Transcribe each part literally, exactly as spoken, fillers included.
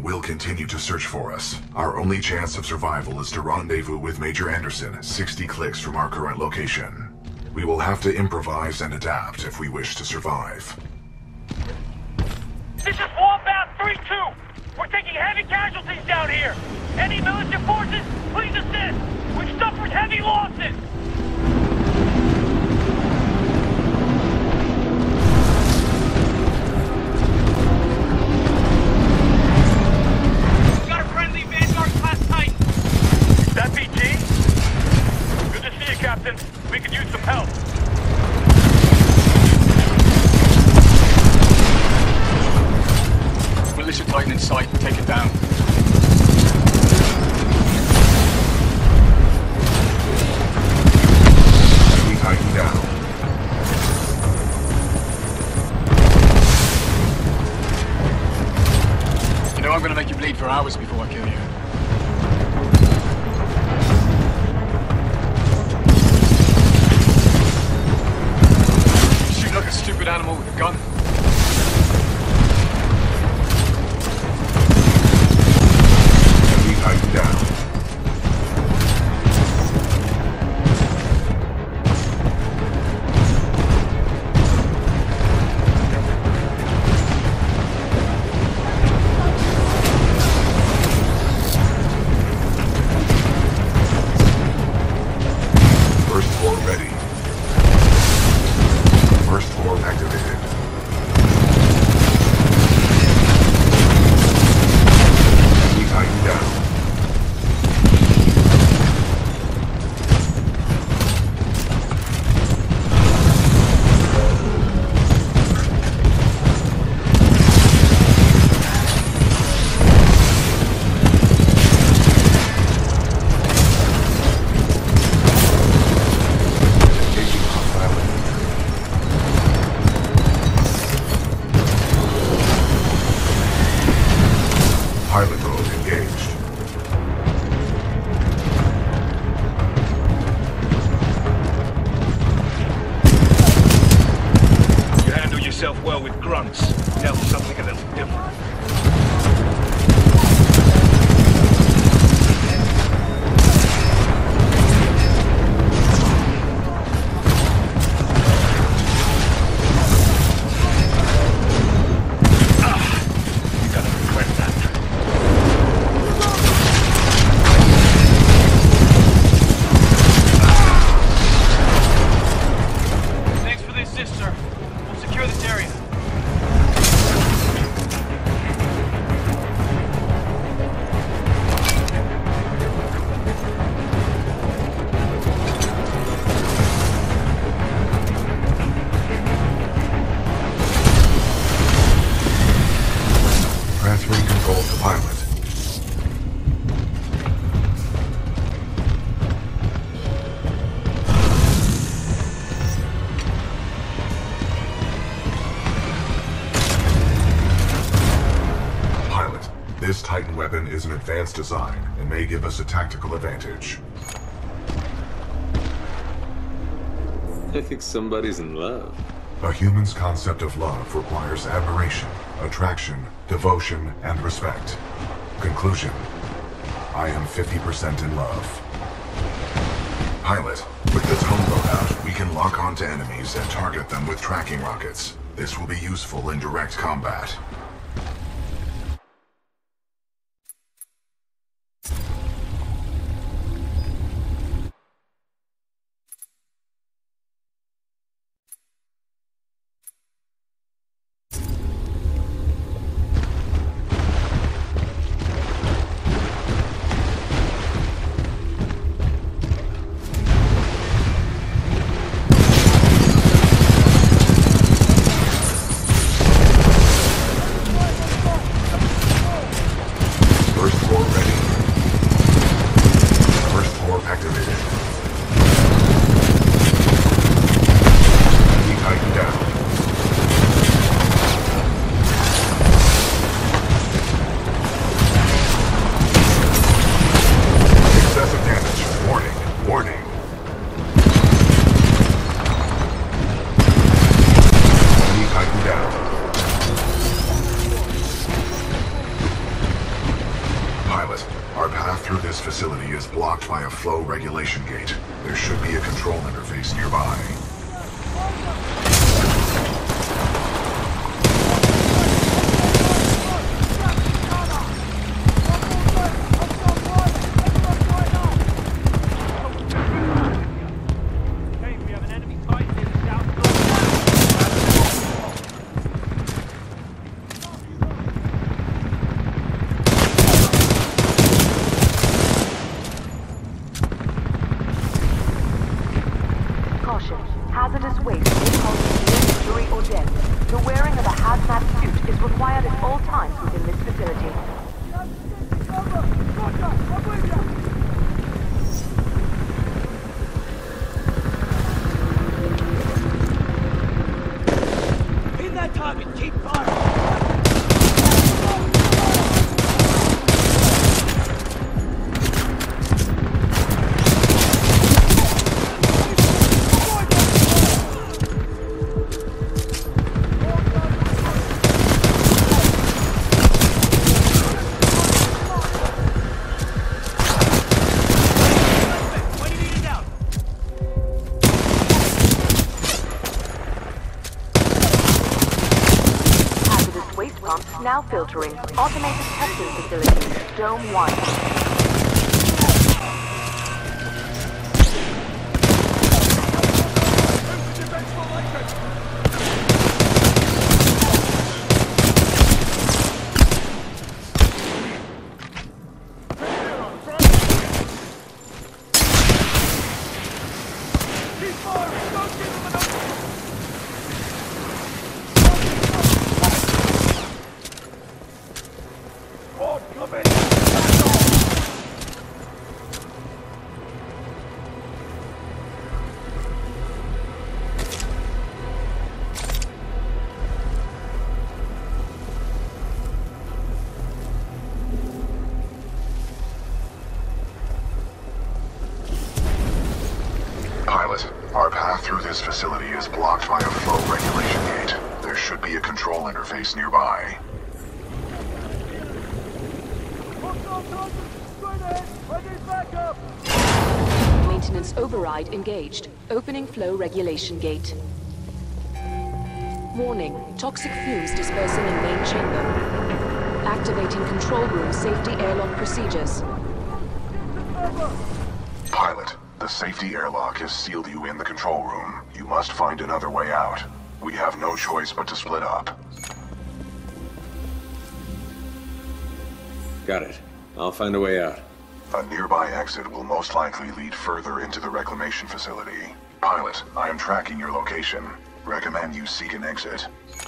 will continue to search for us. Our only chance of survival is to rendezvous with Major Anderson, sixty clicks from our current location. We will have to improvise and adapt if we wish to survive. This is Wombat three two! We're taking heavy casualties down here! Any militia forces, please assist! We've suffered heavy losses! Got a friendly Vanguard class Titan! Is that B G? Good to see you, Captain. We could use some help. Militia Titan in sight. Take it down. We Titan down. You know I'm gonna make you bleed for hours before I kill you. You shoot like a stupid animal with a gun. Titan down. First floor ready. First floor activated. We Titan down. Pilot mode engaged. You handle yourself well with grunts. Now for something a little different. Transferring control to pilot. Pilot, this Titan weapon is an advanced design and may give us a tactical advantage. I think somebody's in love. A human's concept of love requires admiration, attraction, devotion, and respect. Conclusion. I am fifty percent in love. Pilot, with the tone loadout, we can lock onto enemies and target them with tracking rockets. This will be useful in direct combat. by a flow regulation gate. There should be a control interface nearby. Hazardous waste may cause injury or death. The wearing of a hazmat suit is required at all times within this facility. Pin that target, keep firing! Now filtering. Automated testing facility. Dome one. Pilot, our path through this facility is blocked by a flow regulation gate. There should be a control interface nearby. Maintenance override engaged. Opening flow regulation gate. Warning, toxic fumes dispersing in main chamber. Activating control room safety airlock procedures. Pilot, the safety airlock has sealed you in the control room. You must find another way out. We have no choice but to split up. Got it. I'll find a way out. A nearby exit will most likely lead further into the reclamation facility. Pilot, I am tracking your location. Recommend you seek an exit.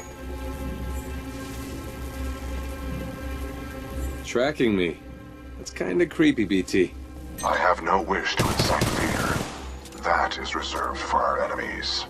Tracking me. That's kinda creepy, B T. I have no wish to incite fear. That is reserved for our enemies.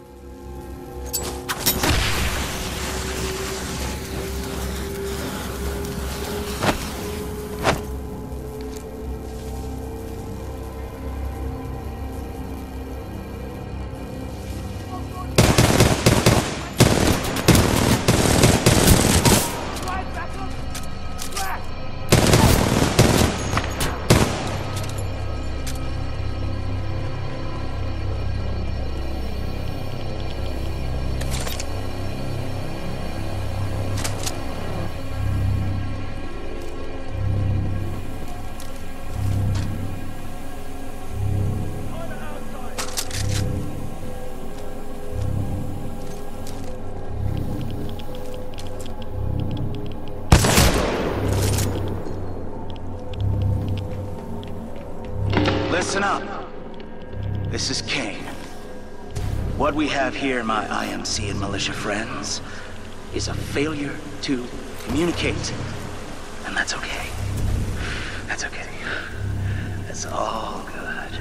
Listen up. This is Kane. What we have here, my I M C and militia friends, is a failure to communicate. And that's okay. That's okay. It's all good.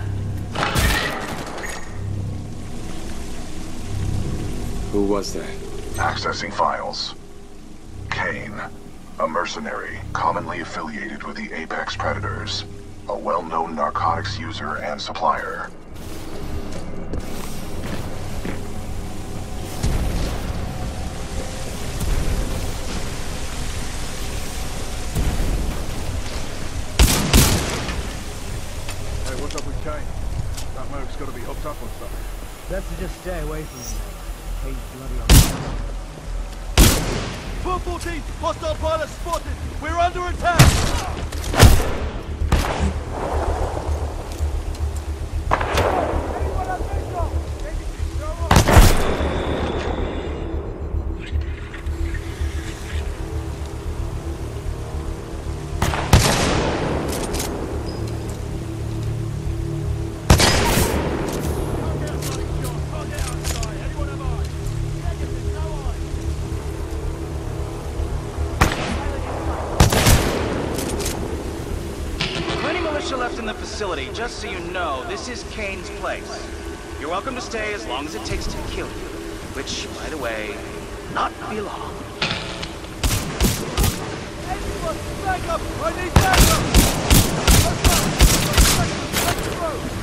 Who was that? Accessing files. Kane, a mercenary commonly affiliated with the Apex Predators. A well-known narcotics user and supplier. Hey, what's up with so tough on stuff. Best to just stay away from him. Hate bloody on four fourteen, hostile pilot spotted. We're under attack. Left in the facility. Just so you know, this is Kane's place. You're welcome to stay as long as it takes to kill you. Which, by the way, not be long. Anyone, backup! I need backup! Let's go! Let's go!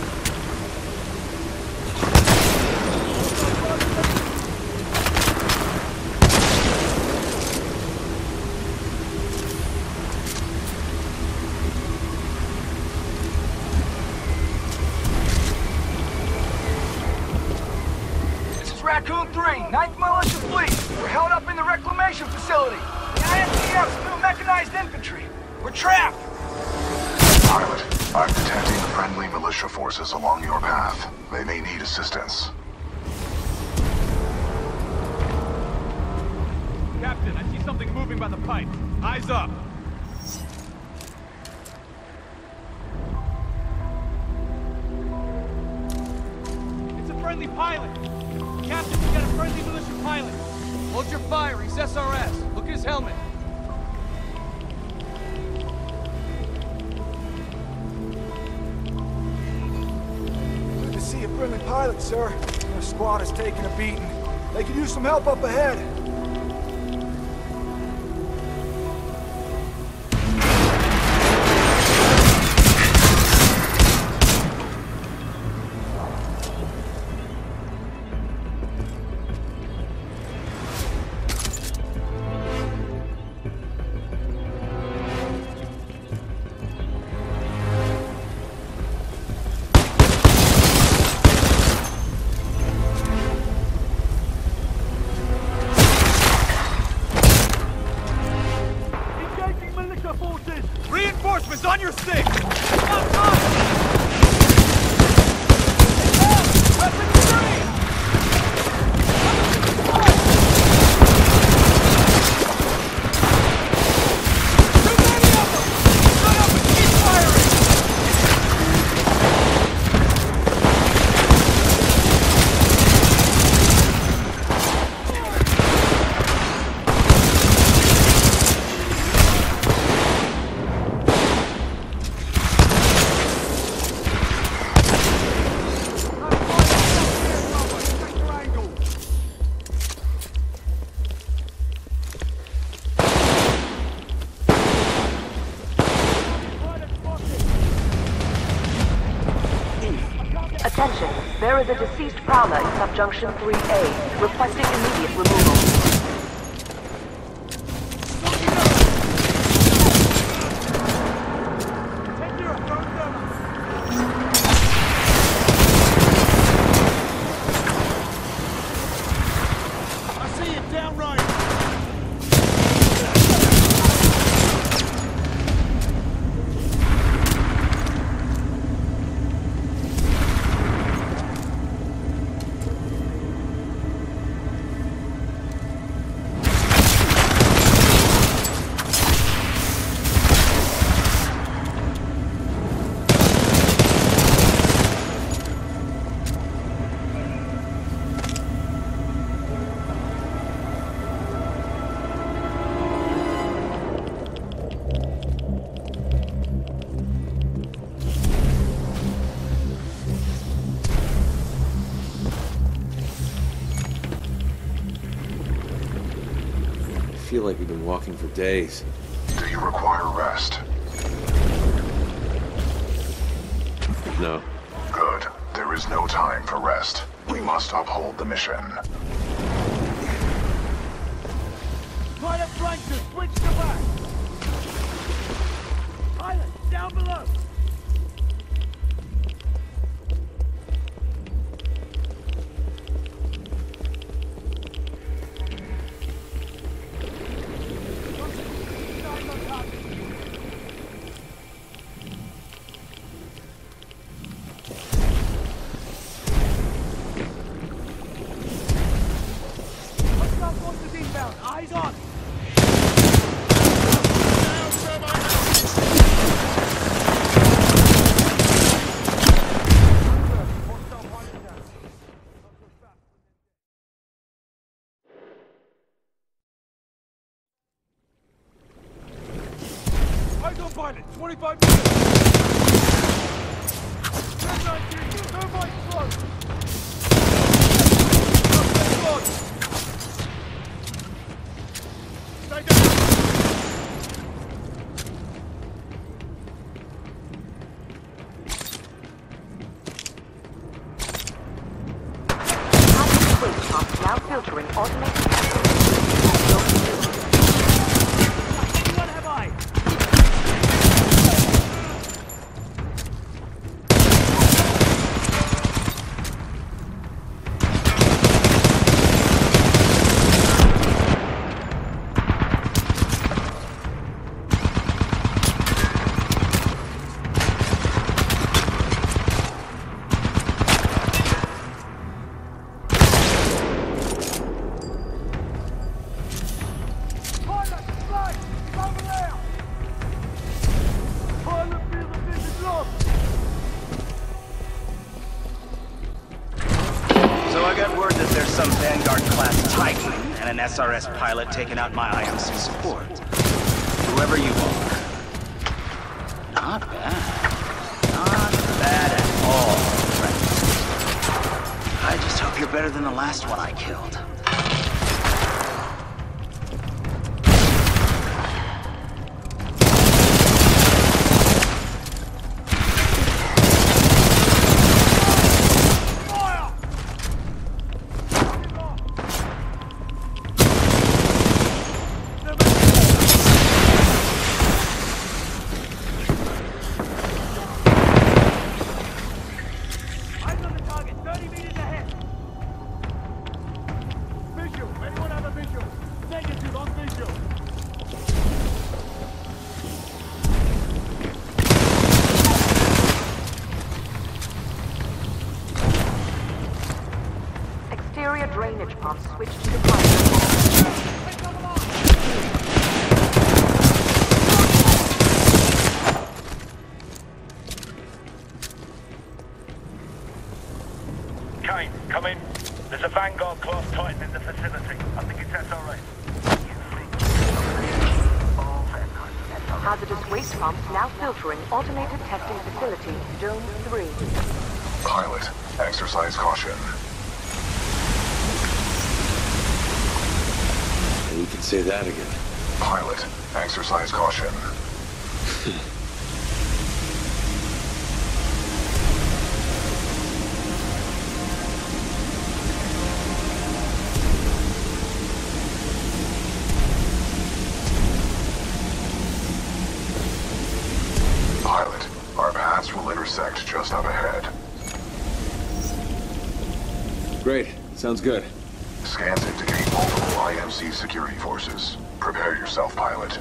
Raccoon three, ninth Militia Fleet. We're held up in the reclamation facility. The I S D F's new mechanized infantry. We're trapped. Pilot, I'm detecting friendly militia forces along your path. They may need assistance. Captain, I see something moving by the pipe. Eyes up. It's a friendly pilot. Captain, we got a friendly militia pilot. Hold your fire, he's S R S. Look at his helmet. Good to see a friendly pilot, sir. Our squad is taking a beating. They could use some help up ahead. Reinforcements on your stick! Up, up! Weapons free! Too many of them! Shut up and keep firing! Attention, there is a deceased prowler in Subjunction three A, requesting immediate removal. I feel like we've been walking for days. Do you require rest? No. Good. There is no time for rest. We must uphold the mission. Pilot flankers, switch to back! Pilot, down below! forty-five meters! ten nineteen, turn right slow! Stay down! Now filtering automated. What have I? S R S pilot taking out my I M C support. Whoever you are. Not bad. Not bad at all, friends. I just hope you're better than the last one I killed. Drainage pump switched to the pipe. Kane, come in. There's a Vanguard class Titan in the facility. I think it's S R S. Hazardous waste pumps now filtering automated testing facility, Dome three. Pilot, exercise caution. You can say that again. Pilot, exercise caution. Pilot, our paths will intersect just up ahead. Great. Sounds good. Scans indicate multiple I M C security forces. Prepare yourself, pilot.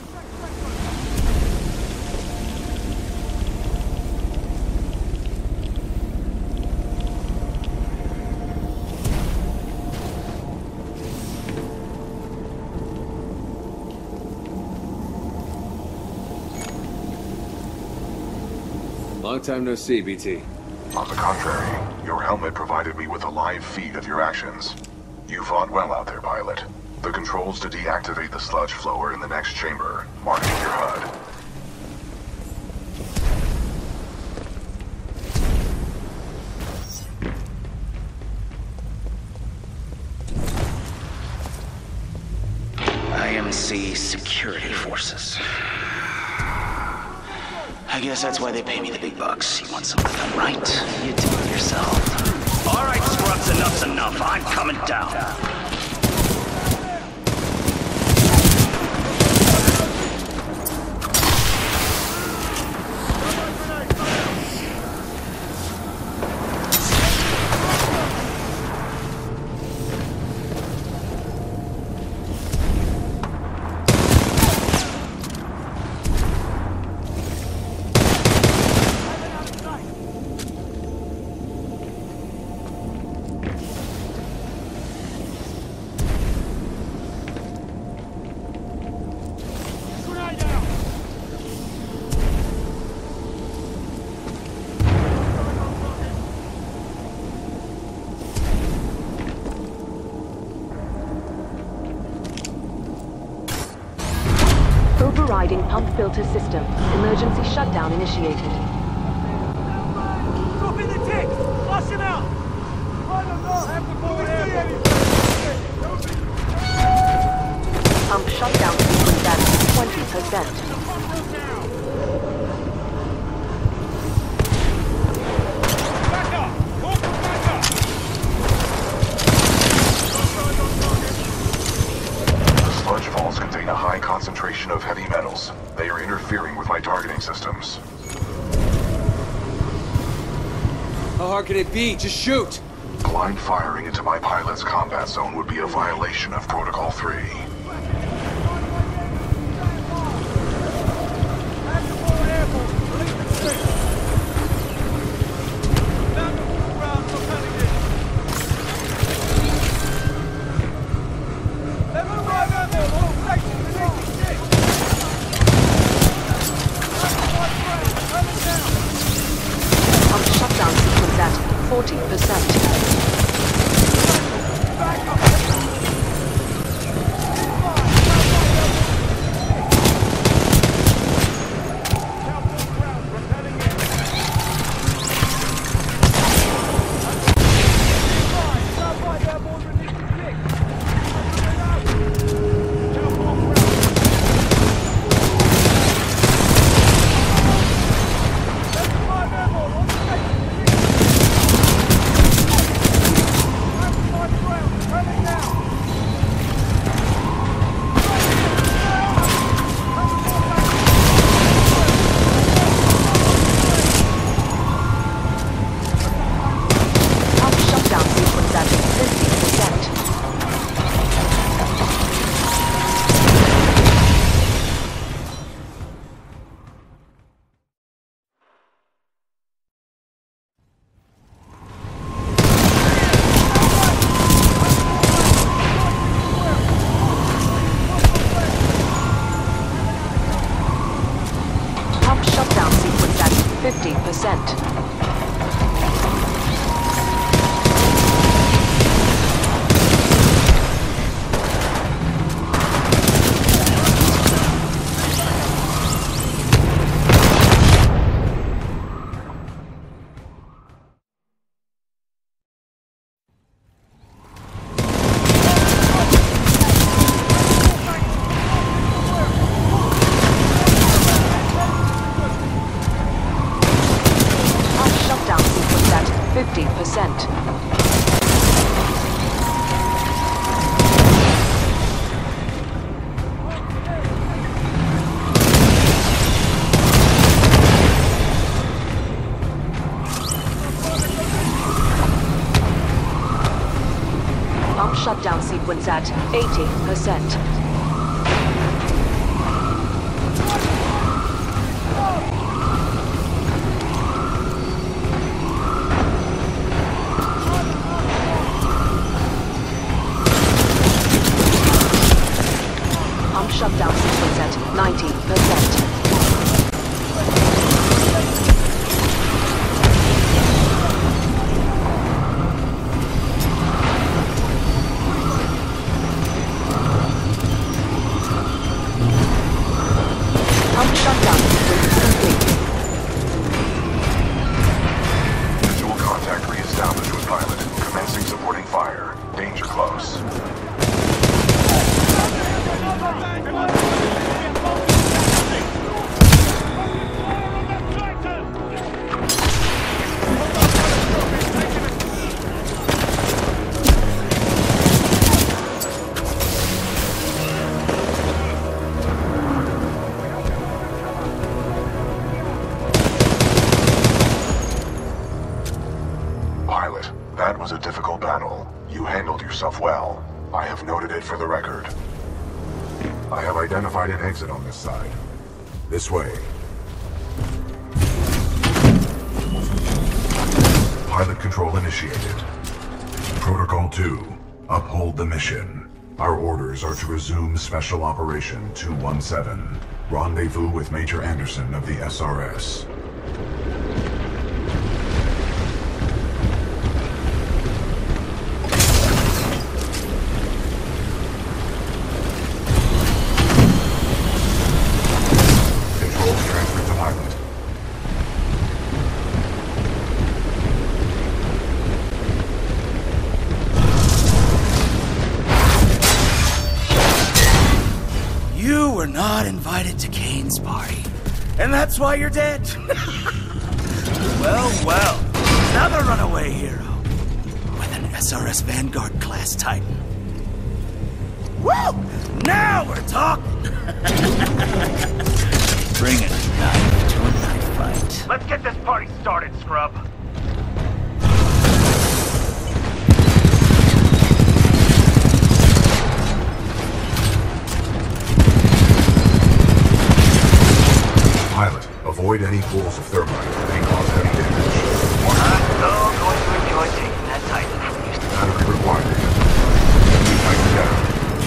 Long time no see, B T. On the contrary, your helmet provided me with a live feed of your actions. You fought well out there, pilot. The controls to deactivate the sludge flow are in the next chamber, marking your H U D. I M C security forces. I guess that's why they pay me the big bucks. You want something done right? You do it yourself. All right, scrubs, enough's enough. I'm coming down. Overriding pump filter system. Emergency shutdown initiated. Drop in the tick! Flush him out! I don't know! Have to pull it Pump shutdown sequence at twenty percent. Back up! Go for back up! The sludge falls contain a high concentration of heavy metals. They are interfering with my targeting systems. How hard can it be? Just shoot! Blind firing into my pilot's combat zone would be a violation of Protocol three. Pump shutdown sequence at forty percent. Pump shutdown sequence at fifty percent. Pump shutdown sequence at fifty percent. Pump shutdown sequence at fifty percent. Pump shutdown sequence at eighty percent. Pump shutdown sequence at ninety percent. Pump shutdown sequence complete. Visual contact re-established with pilot. Commencing supporting fire. Danger close. Pilot, that was a difficult battle. You handled yourself well. I have noted it for the record. I have identified an exit on this side. This way. Pilot control initiated. Protocol two. Uphold the mission. Our orders are to resume Special Operation two one seven. Rendezvous with Major Anderson of the S R S. were not invited to Kane's party. And that's why you're dead. Well, well. Another runaway hero. With an S R S Vanguard class Titan. Woo! Now we're talking! Bring a knife to a knife fight. Let's get this party started, scrub. Pilot, avoid any pools of thermite. They cause heavy damage. I'm so going to enjoy taking that Titan from you. Battery required. Titan down.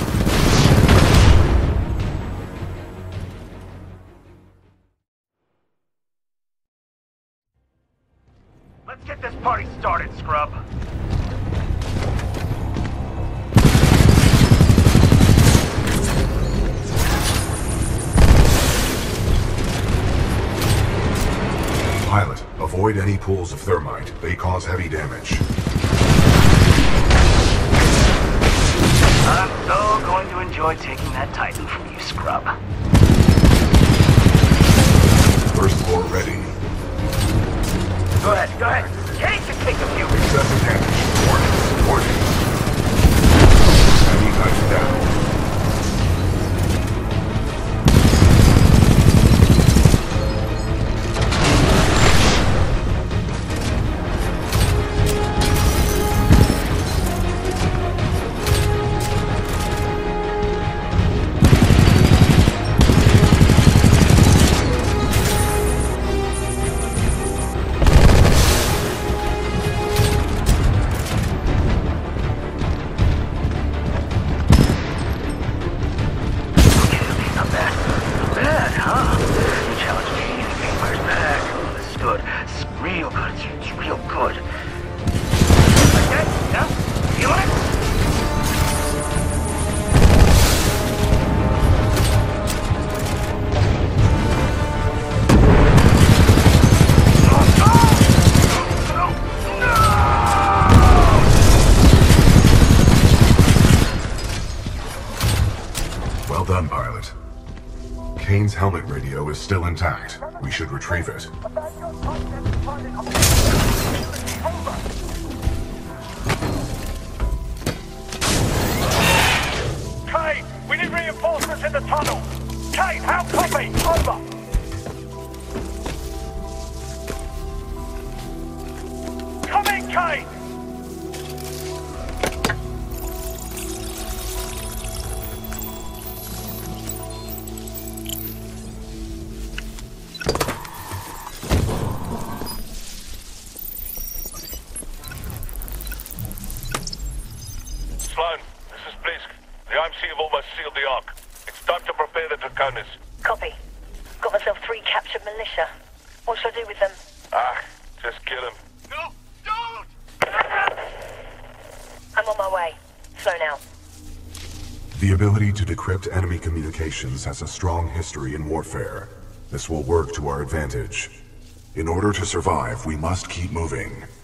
Let's get this party started, scrub. Pilot, avoid any pools of thermite. They cause heavy damage. I'm so going to enjoy taking that Titan from you, scrub. First floor ready. Go ahead, go ahead. Kane can take a few. Excessive damage. Warning, warning. Heavy Titan down. Well done, pilot. Kane's helmet radio is still intact. We should retrieve it. Kane, we need reinforcements in the tunnel. Kane, how copy? Over. Come in, Kane! Sloan, this is Blisk. The I M C have almost sealed the Ark. It's time to prepare the Draconis. Copy. Got myself three captured militia. What should I do with them? Ah, just kill them. No, don't! I'm on my way. Slow now. The ability to decrypt enemy communications has a strong history in warfare. This will work to our advantage. In order to survive, we must keep moving.